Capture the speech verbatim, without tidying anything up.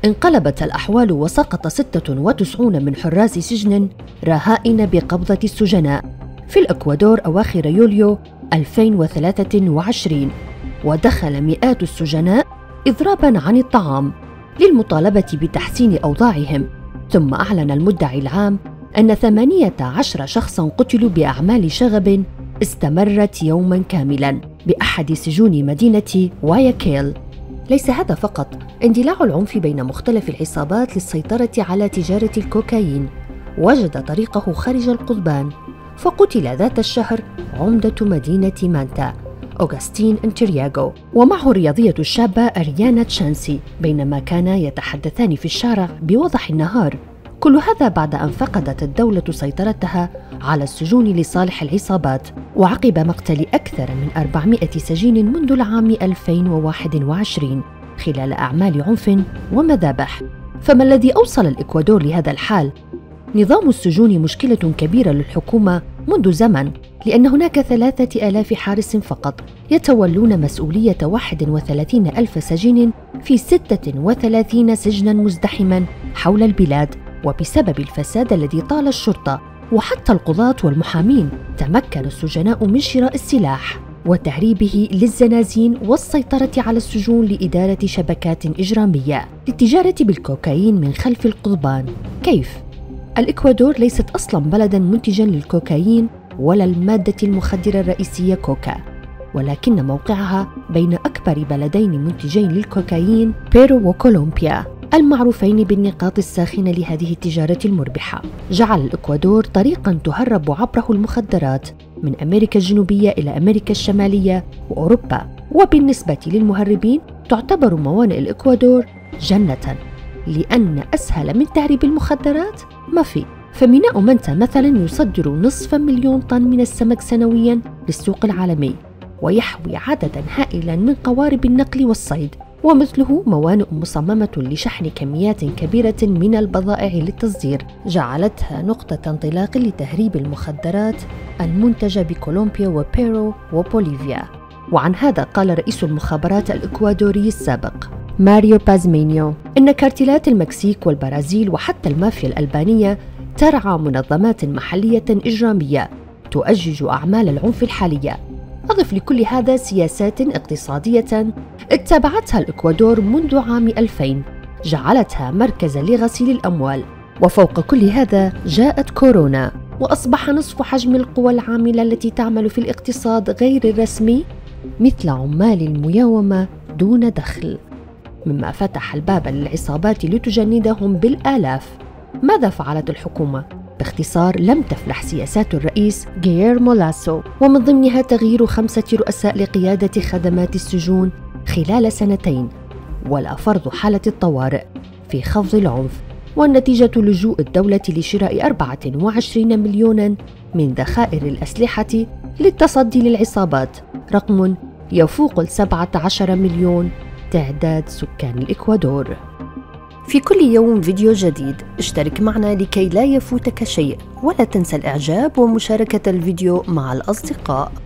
انقلبت الأحوال وسقط ستة وتسعون من حراس سجن رهائن بقبضة السجناء في الإكوادور أواخر يوليو ألفين وثلاثة وعشرين، ودخل مئات السجناء إضراباً عن الطعام للمطالبة بتحسين أوضاعهم. ثم أعلن المدعي العام أن ثمانية عشر شخصاً قتلوا بأعمال شغب استمرت يوماً كاملاً بأحد سجون مدينة واياكيل. ليس هذا فقط، اندلاع العنف بين مختلف العصابات للسيطرة على تجارة الكوكايين وجد طريقه خارج القضبان، فقتل ذات الشهر عمدة مدينة مانتا أوغستين انترياغو ومعه الرياضية الشابة أريانا تشانسي بينما كانا يتحدثان في الشارع بوضح النهار. كل هذا بعد أن فقدت الدولة سيطرتها على السجون لصالح العصابات، وعقب مقتل أكثر من أربعمائة سجين منذ العام ألفين وواحد وعشرين خلال أعمال عنف ومذابح. فما الذي أوصل الإكوادور لهذا الحال؟ نظام السجون مشكلة كبيرة للحكومة منذ زمن، لأن هناك ثلاثة آلاف حارس فقط يتولون مسؤولية واحد وثلاثين ألف سجين في ستة وثلاثين سجناً مزدحماً حول البلاد. وبسبب الفساد الذي طال الشرطة وحتى القضاة والمحامين، تمكن السجناء من شراء السلاح وتهريبه للزنازين والسيطرة على السجون لإدارة شبكات إجرامية للتجارة بالكوكايين من خلف القضبان. كيف؟ الإكوادور ليست أصلاً بلداً منتجاً للكوكايين ولا المادة المخدرة الرئيسية كوكا، ولكن موقعها بين أكبر بلدين منتجين للكوكايين بيرو وكولومبيا المعروفين بالنقاط الساخنة لهذه التجارة المربحة. جعل الإكوادور طريقاً تهرب عبره المخدرات من أمريكا الجنوبية إلى أمريكا الشمالية وأوروبا. وبالنسبة للمهربين تعتبر موانئ الإكوادور جنة، لأن أسهل من تهريب المخدرات ما في. فميناء مانتا مثلاً يصدر نصف مليون طن من السمك سنوياً للسوق العالمي، ويحوي عدداً هائلاً من قوارب النقل والصيد، ومثله موانئ مصممة لشحن كميات كبيرة من البضائع للتصدير، جعلتها نقطة انطلاق لتهريب المخدرات المنتجة بكولومبيا وبيرو وبوليفيا. وعن هذا قال رئيس المخابرات الإكوادوري السابق ماريو بازمينيو إن كارتيلات المكسيك والبرازيل وحتى المافيا الألبانية ترعى منظمات محلية إجرامية تؤجج أعمال العنف الحالية. أضف لكل هذا سياسات اقتصادية اتبعتها الإكوادور منذ عام ألفين جعلتها مركزاً لغسيل الأموال. وفوق كل هذا جاءت كورونا، وأصبح نصف حجم القوى العاملة التي تعمل في الاقتصاد غير الرسمي مثل عمال المياومة دون دخل، مما فتح الباب للعصابات لتجندهم بالآلاف. ماذا فعلت الحكومة؟ باختصار، لم تفلح سياسات الرئيس غييرمو لاسو، ومن ضمنها تغيير خمسة رؤساء لقيادة خدمات السجون خلال سنتين، ولا فرض حالة الطوارئ في خفض العنف، والنتيجة لجوء الدولة لشراء أربعة وعشرين مليوناً من ذخائر الأسلحة للتصدي للعصابات، رقم يفوق السبعة عشر مليون تعداد سكان الإكوادور. في كل يوم فيديو جديد، اشترك معنا لكي لا يفوتك شيء، ولا تنسى الإعجاب ومشاركة الفيديو مع الأصدقاء.